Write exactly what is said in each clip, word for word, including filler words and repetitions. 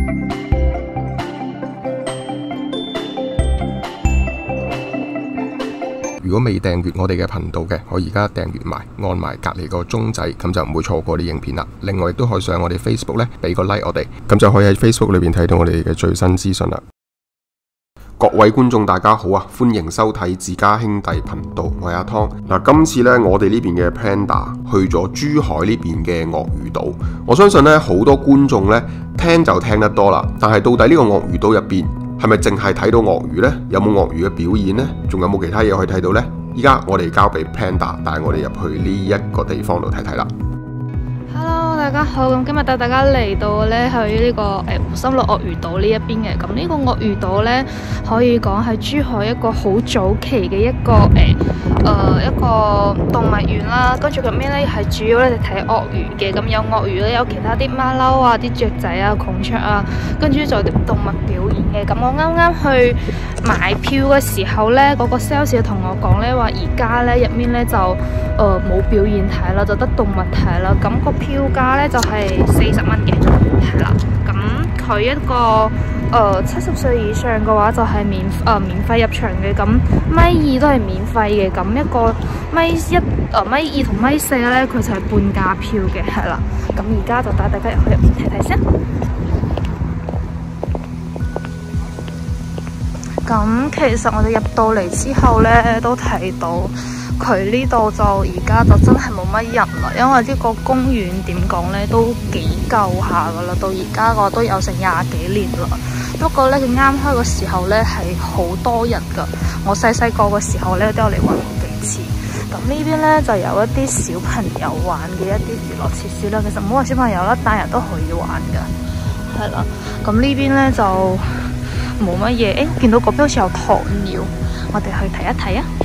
如果未訂閱我哋嘅頻道嘅，可以而家訂閱埋，按埋隔離個鐘仔，咁就唔會錯過啲影片啦。另外亦都可以上我哋 Facebook 咧，俾個 like 我哋，咁就可以喺 Facebook 裏邊睇到我哋嘅最新資訊啦。各位觀眾大家好啊，歡迎收睇自家兄弟頻道，我係阿湯。嗱，今次呢，我哋呢邊嘅 Panda 去咗珠海呢邊嘅鱷魚島，我相信呢，好多觀眾呢聽就聽得多啦，但係到底呢個鱷魚島入邊係咪淨係睇到鱷魚呢？有冇鱷魚嘅表演呢？仲有冇其他嘢可以睇到呢？依家我哋交俾 Panda 帶我哋入去呢一個地方度睇睇啦。 Hello， 大家好，咁今日帶大家嚟到咧去呢、這個誒湖心路鱷魚島呢一邊嘅。咁呢個鱷魚島咧可以講係珠海一個好早期嘅一個誒誒、呃、一個動物園啦。跟住入面咧係主要咧就睇鱷魚嘅。咁有鱷魚咧，有其他啲馬騮啊、啲雀仔啊、孔雀啊，跟住就有啲動物表演嘅。咁我啱啱去買票嘅時候咧，嗰、那個 sales 同我講咧話，而家咧入面咧就誒冇、呃、表演睇啦，就得動物睇啦。咁、那個票價咧就係四十蚊嘅，係啦。咁佢一個誒七十歲以上嘅話就係免誒、呃、免費入場嘅。咁米二都係免費嘅。咁一個米一誒、呃、米二同米四咧，佢就係半價票嘅，係啦。咁而家就帶大家入去入面睇睇先。咁其實我哋入到嚟之後咧，都睇到。佢呢度就而家就真係冇乜人啦，因為呢個公園點講呢都幾舊下噶啦，到而家個都有成廿幾年啦。不過呢，佢啱開嘅時候呢係好多人噶，我細細個嘅時候呢都有嚟玩過幾次。咁呢邊呢就有一啲小朋友玩嘅一啲娛樂設施啦，其實唔好話小朋友啦，大人都可以玩噶，係啦。咁呢邊呢就冇乜嘢，誒見到嗰邊好似有鴕鳥，我哋去睇一睇啊！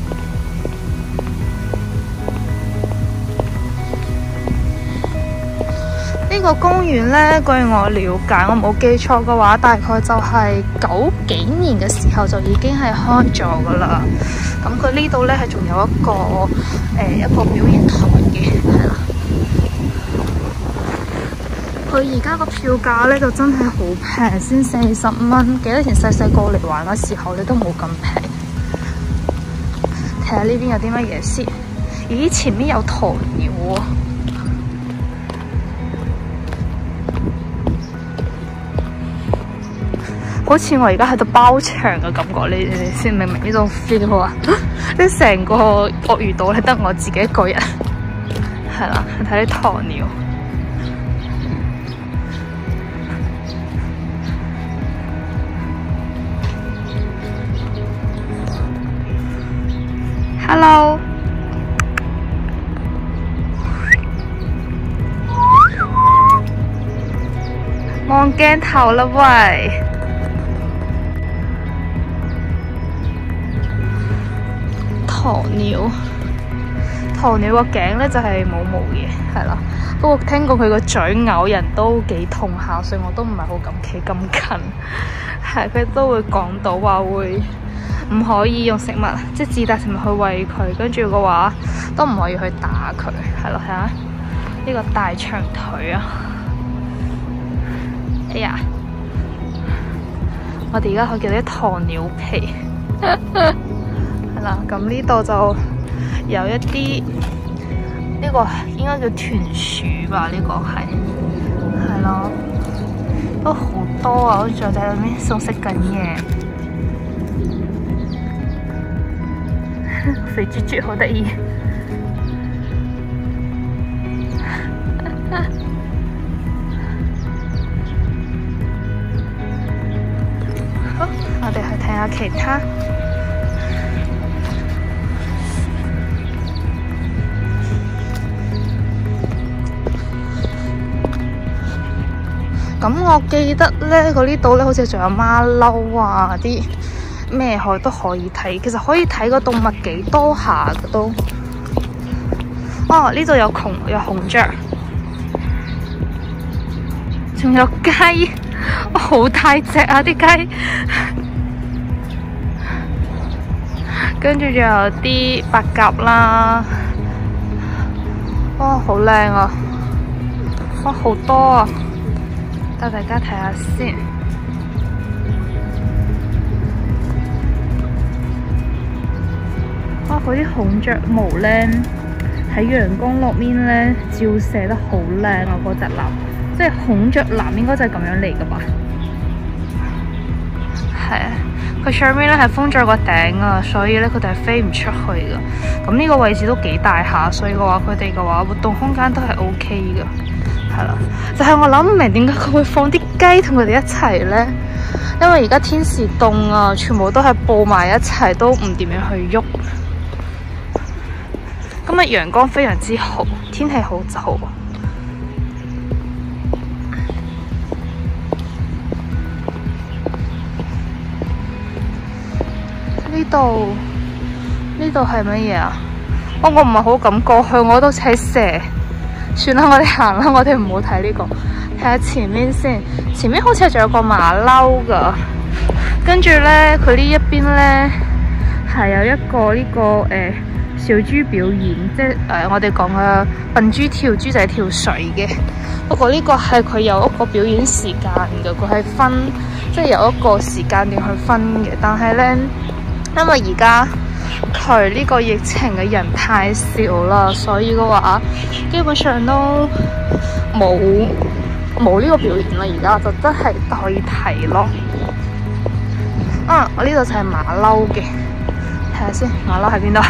呢個公園呢，據我了解，我冇記錯嘅話，大概就係九幾年嘅時候就已經係開咗噶啦。咁佢呢度呢，係仲有一個誒、呃、一個表演台嘅，係啦。佢而家個票價呢，就真係好平，先四十蚊。記得以前細細個嚟玩嘅時候你都冇咁平。睇下呢邊有啲乜嘢先。咦，前面有鴕鳥喎。好似我而家喺度包場嘅感覺，你你先明唔明呢種 feel 啊？呢成個鱷魚島咧得我自己一個人，係啦，睇啲鴕鳥。Hello， 望鏡頭啦喂！鴕鳥，鴕鳥個頸咧就係冇毛嘅，係啦。不過聽過佢個嘴咬人都幾痛下，所以我都唔係好敢企咁近。係佢都會講到話會唔可以用食物，即係自帶食物去餵佢，跟住嘅話都唔可以去打佢，係咯。睇下呢個大長腿啊！哎呀，我哋而家去叫啲鴕鳥皮。嗱，咁呢度就有一啲呢、這個應該叫豚鼠吧？呢、這個係係咯，都好多啊！好似在裏面仲食緊嘢，肥豬豬好得意。好，我哋去睇下其他。咁我記得咧，佢呢度咧好似仲有馬騮啊，啲咩海都可以睇。其實可以睇個動物幾多下嘅都。哦，呢度有孔有孔雀，仲有雞，哦、好大隻啊啲雞。跟住仲有啲白鴿啦，哇，好靚啊！哇，好多啊！ 帶大家睇下先。哇！嗰啲孔雀毛咧喺陽光落面咧照射得好靚啊！嗰隻藍，即係孔雀藍應該就係咁樣嚟噶吧？係啊，佢上面咧係封咗個頂啊，所以咧佢哋係飛唔出去噶。咁呢個位置都幾大下，所以嘅話佢哋嘅話活動空間都係 O K 噶。係啦，就係、是、我諗唔明點解佢會放啲雞同佢哋一齊咧？因為而家天時凍啊，全部都係佈埋一齊，都唔點樣去喐。今日陽光非常之好，天氣好就好。呢度呢度係乜嘢啊？哦，我唔係好敢過去，我都睇蛇。算啦，我哋行啦，我哋唔好睇呢個，睇下前面先。前面好似仲有個馬騮噶，跟住呢，佢呢一邊呢，係有一個呢、這個誒。呃小豬表演，即係誒、呃、我哋講嘅笨豬跳豬仔跳水嘅。不過呢個係佢有一個表演時間嘅，佢係分即係有一個時間點去分嘅。但係呢，因為而家佢呢個疫情嘅人太少啦，所以嘅話基本上都冇冇呢個表演啦。而家就真係代替咯。啊，我呢度就係馬騮嘅，睇下先，馬騮喺邊度？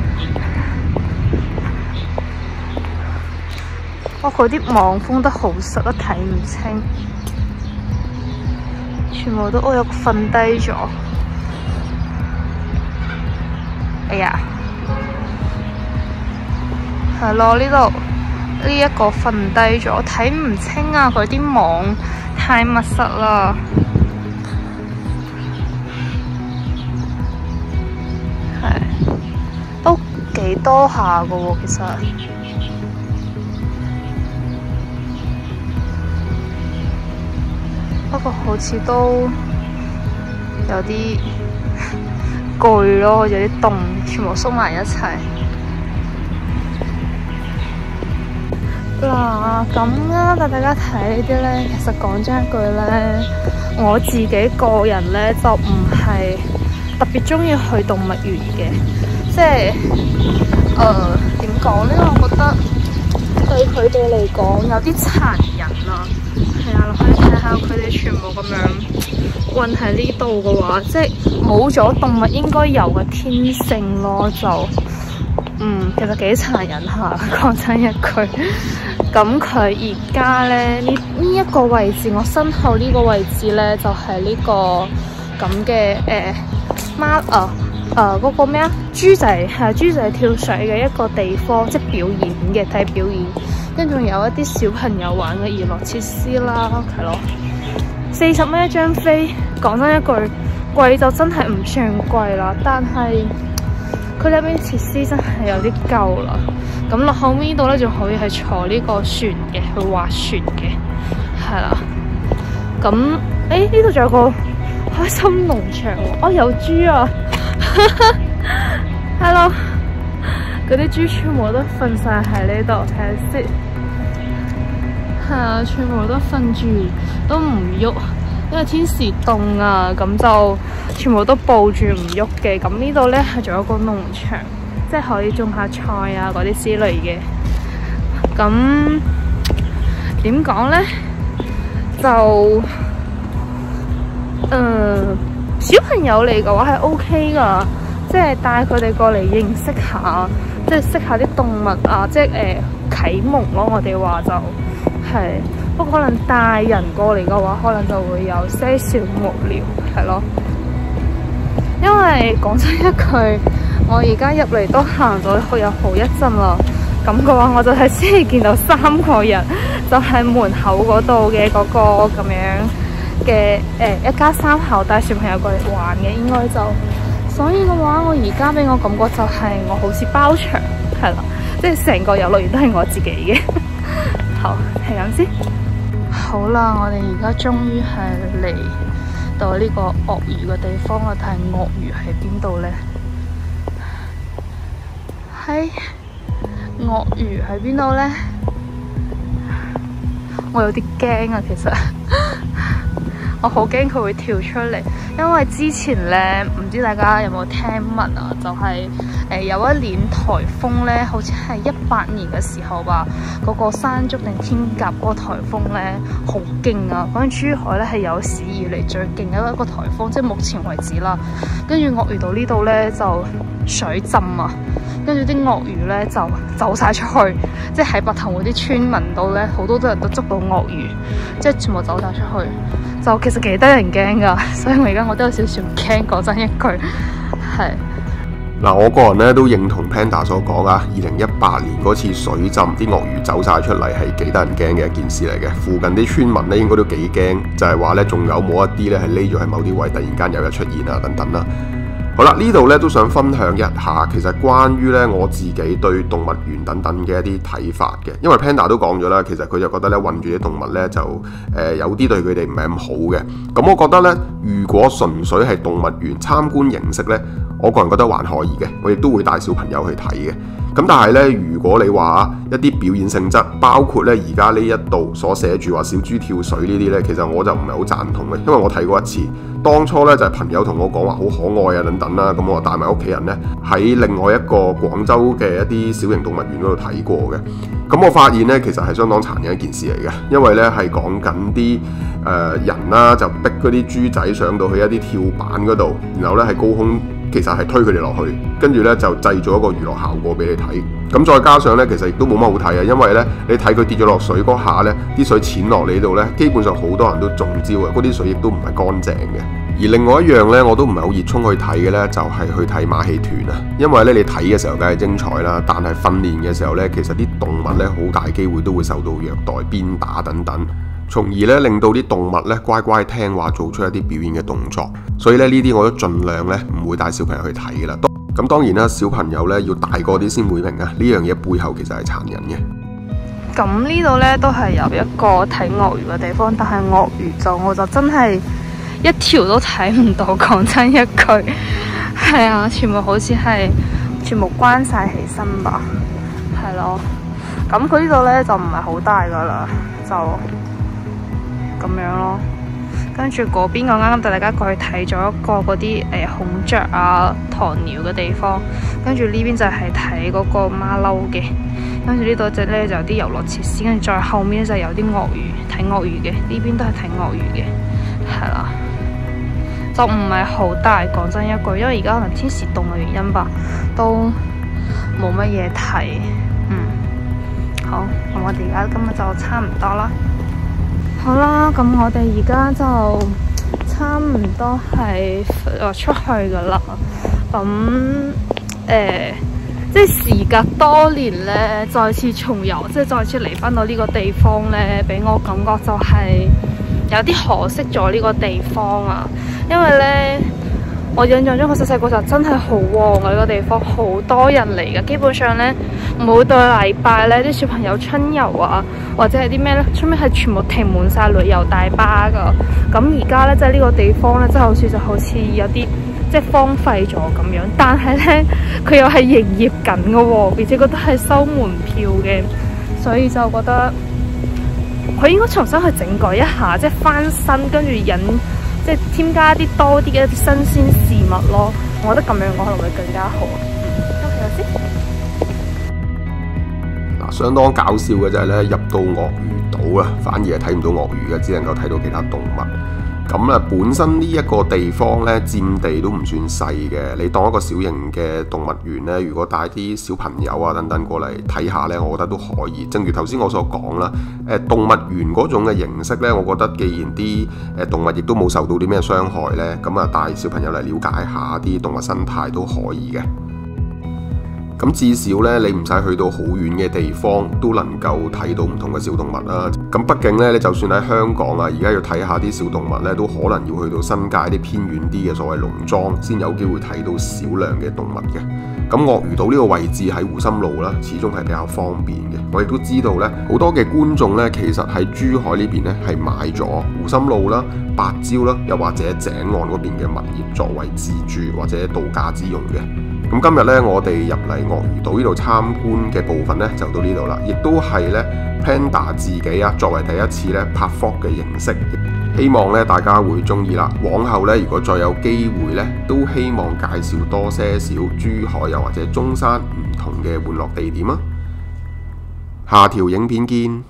哇！佢啲網封得好實，都睇唔清，全部都哦有瞓低咗。哎呀，係咯，呢度呢一個瞓低咗，睇唔清啊！佢啲網太密實啦。係，都幾多下噶喎，其實。不過好似都有啲攰咯，有啲凍，全部縮埋一齊。嗱，咁啊，帶大家睇呢啲咧，其實講真一句咧，我自己個人咧就唔係特別中意去動物園嘅，即係誒點講咧？我覺得對佢哋嚟講有啲殘忍啊。係啊，可以睇下佢哋全部咁樣困喺呢度嘅話，即係冇咗動物應該有嘅天性咯，就嗯其實幾殘忍下，講真一句。咁佢而家咧呢呢一個位置，我身後呢個位置咧就係、是、呢、這個咁嘅誒貓啊誒嗰個咩啊豬仔係豬仔跳水嘅一個地方，即係表演嘅睇表演。跟住仲有一啲小朋友玩嘅娛樂設施啦，係咯，四十蚊一張飛。講真一句，貴就真係唔算貴啦，但係佢哋邊設施真係有啲夠啦。咁落後面度咧，仲可以係坐呢個船嘅，去滑雪嘅，係啦。咁誒呢度仲有個開心農場喎，哦有豬啊，hello。嗰啲豬全部都瞓晒喺呢度，睇下先。係啊，全部都瞓住，都唔喐，因為天時凍啊，咁就全部都抱住唔喐嘅。咁呢度咧係仲有個農場，即係可以種下菜啊嗰啲之類嘅。咁點講咧？就誒、呃、小朋友嚟嘅話係 O K 噶，即係帶佢哋過嚟認識下。即係識下啲動物啊，即係誒、呃、啟蒙咯。我哋話就係，不過可能大人過嚟嘅話，可能就會有些少無聊，係咯。因為講真一句，我而家入嚟都行咗有好一陣啦。咁嘅話，我就係先係見到三個人，就係、是、門口嗰度嘅嗰個咁樣嘅誒、呃、一家三口帶小朋友過嚟玩嘅，應該就。所以嘅話，我而家俾我感覺就係我好似包場，係啦，即係成個遊樂園都係我自己嘅。好，係咁先。好啦，我哋而家終於係嚟到呢個鱷魚嘅地方啦。睇下鱷魚喺邊度呢？係鱷魚喺邊度呢？ 我有啲驚啊，其實我好驚佢會跳出嚟，因為之前呢，唔知大家有冇聽聞啊，就係、是、誒、呃、有一年颱風呢，好似係一八年嘅時候吧，嗰、那個山竹定天鴿嗰個颱風呢，好勁啊！嗰陣珠海呢係有史以嚟最勁嘅一個颱風，即係目前為止啦。跟住鱷魚島呢度呢，就水浸啊，跟住啲鱷魚呢就走晒出去，即係喺白頭湖啲村民度呢，好多人都捉到鱷魚，即係全部走晒出去。就其實幾得人驚噶，所以我而家我都有少少驚，講真一句係。 嗱，我個人咧都認同 Panda 所講啊，二零一八年嗰次水浸，啲鱷魚走晒出嚟係幾得人驚嘅一件事嚟嘅。附近啲村民咧應該都幾驚，就係話咧仲有冇一啲咧係匿咗喺某啲位，突然間有日出現啊等等啦。好啦，呢度咧都想分享一下，其實關於咧我自己對動物園等等嘅一啲睇法嘅，因為 Panda 都講咗啦，其實佢就覺得咧韞住啲動物咧就誒、呃、有啲對佢哋唔係咁好嘅。咁我覺得咧，如果純粹係動物園參觀形式咧，我個人覺得還可以嘅，我亦都會帶小朋友去睇嘅。咁但係咧，如果你話一啲表演性質，包括咧而家呢一度所寫住話小豬跳水呢啲咧，其實我就唔係好贊同嘅，因為我睇過一次，當初咧就係朋友同我講話好可愛啊等等啦，咁我帶埋屋企人咧喺另外一個廣州嘅一啲小型動物園嗰度睇過嘅，咁我發現咧其實係相當殘忍一件事嚟嘅，因為咧係講緊啲誒人啦，就逼嗰啲豬仔上到去一啲跳板嗰度，然後咧喺高空。其實係推佢哋落去，跟住咧就製造一個娛樂效果俾你睇。咁再加上咧，其實亦都冇乜好睇啊，因為咧你睇佢跌咗落水嗰下咧，啲水濺落你度咧，基本上好多人都中招啊！嗰啲水亦都唔係乾淨嘅。而另外一樣咧，我都唔係好熱衷去睇嘅咧，就係、是、去睇馬戲團啊。因為咧你睇嘅時候梗係精彩啦，但係訓練嘅時候咧，其實啲動物咧好大機會都會受到虐待、鞭打等等。從而咧令到啲動物咧乖乖聽話，做出一啲表演嘅動作。所以咧呢啲我都盡量咧唔會帶小朋友去睇嘅啦。咁當然啦，小朋友咧要大個啲先會明啊。呢樣嘢背後其實係殘忍嘅。 咁呢度咧都係有一個睇鱷魚嘅地方，但係鱷魚就我就真係一條都睇唔到。講真一句，係啊，全部好似係全部關晒起身吧，係咯。咁佢呢度咧就唔係好大噶啦，就。咁樣咯，跟住嗰邊我啱啱帶大家過去睇咗一個嗰啲誒孔雀啊、鴕鳥嘅地方，跟住呢邊就係睇嗰個馬騮嘅，跟住呢度隻咧就有啲遊樂設施，跟住再後面就有啲鱷魚，睇鱷魚嘅，呢邊都係睇鱷魚嘅，係啦，就唔係好大，講真一句，因為而家可能天時凍嘅原因吧，都冇乜嘢睇，嗯，好，咁我哋而家今日就差唔多啦。好啦，咁我哋而家就差唔多係出去噶啦。咁誒、呃，即係時隔多年咧，再次重遊，即係再次嚟翻到呢個地方咧，俾我感覺就係有啲可惜咗呢個地方啊。因為咧，我印象中我細細個就真係好旺啊！呢個地方好多人嚟嘅，基本上咧每個禮拜咧啲小朋友春遊啊，或者係啲咩咧，出面係全部停滿晒旅遊大巴噶。咁而家咧，即係呢個地方咧，即係好似就好似有啲即係荒廢咗咁樣。但係咧，佢又係營業緊嘅喎，而且覺得係收門票嘅，所以就覺得佢應該重新去整改一下，即係翻新，跟住引。即係添加啲多啲嘅一啲新鮮事物咯，我覺得咁樣我可能會更加好。嗯， 嗱，相當搞笑嘅就係咧，入到鱷魚島啊，反而係睇唔到鱷魚嘅，只能夠睇到其他動物。咁啊，本身呢一個地方咧，佔地都唔算細嘅。你當一個小型嘅動物園咧，如果帶啲小朋友啊等等過嚟睇下咧，我覺得都可以。正如頭先我所講啦，誒動物園嗰種嘅形式咧，我覺得既然啲誒動物亦都冇受到啲咩傷害咧，咁啊帶小朋友嚟了解下啲動物生態都可以嘅。咁至少咧，你唔使去到好遠嘅地方，都能夠睇到唔同嘅小動物啦。咁畢竟咧，你就算喺香港啊，而家要睇下啲小動物咧，都可能要去到新界啲偏遠啲嘅所謂農莊，先有機會睇到少量嘅動物嘅。咁鱷魚島呢個位置喺湖心路啦，始終係比較方便嘅。我亦都知道咧，好多嘅觀眾咧，其實喺珠海呢邊咧係買咗湖心路啦、白蕉啦，又或者井岸嗰邊嘅物業作為自住或者度假之用嘅。 咁今日呢，我哋入嚟鱷魚島呢度參觀嘅部分呢，就到呢度啦，亦都係呢 Panda 自己啊作為第一次呢拍 vlog 嘅形式，希望呢大家會中意啦。往後呢，如果再有機會呢，都希望介紹多些少珠海又或者中山唔同嘅玩樂地點啊。下條影片見。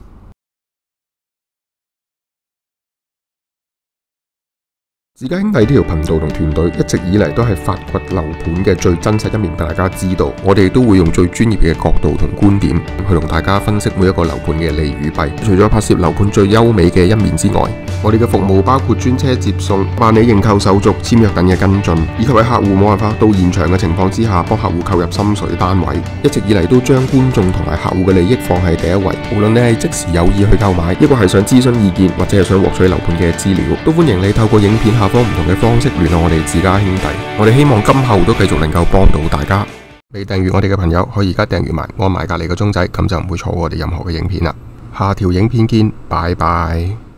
自家兄弟呢條頻道同團隊一直以嚟都係發掘樓盤嘅最真實一面俾大家知道，我哋都會用最專業嘅角度同觀點去同大家分析每一個樓盤嘅利與弊。除咗拍攝樓盤最優美嘅一面之外，我哋嘅服務包括專車接送、辦理認購手續、簽約等嘅跟進，以及喺客戶冇辦法到現場嘅情況之下，幫客戶購入心水單位。一直以嚟都將觀眾同埋客戶嘅利益放喺第一位。無論你係即時有意去購買，一個係想諮詢意見，或者係想獲取樓盤嘅資料，都歡迎你透過影片下方唔同嘅方式聯絡我哋自家兄弟。我哋希望今後都繼續能夠幫到大家。未訂閱我哋嘅朋友可以而家訂閱埋，按埋隔籬個鐘仔，咁就唔會錯過我哋任何嘅影片啦。下條影片見，拜拜。